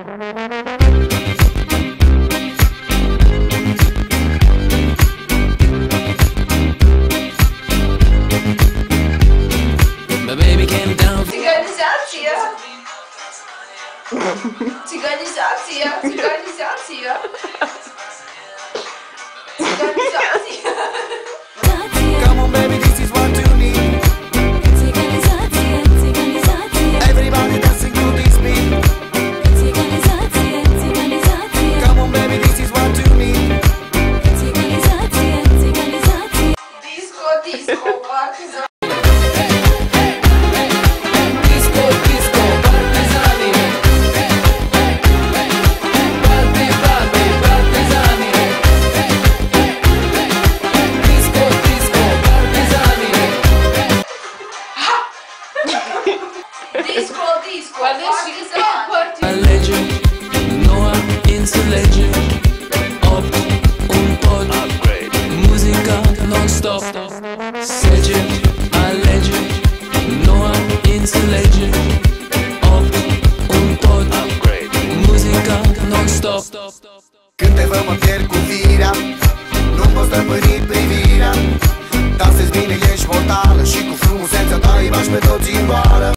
My baby came down. Циганизация! Циганизация! Циганизация! Циганизация! Come on baby, this is what you need. Everybody dancing to this beat. Come on baby, this is what you need. Disco, disco, partizan. Disco, disco, partizani. Party, party, partizani. Disco, disco, partizani. Disco, disco, partizan. A legend, Noah into legend. Up, un pod, muzica non-stop. Legend, a legend, Noah into legend. Up, un pod, muzica non-stop. Când te văd mă pierd cu firea, nu pot stăpâni privirea. Dansezi bine, ești mortală și cu frumusețea ta îi bași pe toți în goală.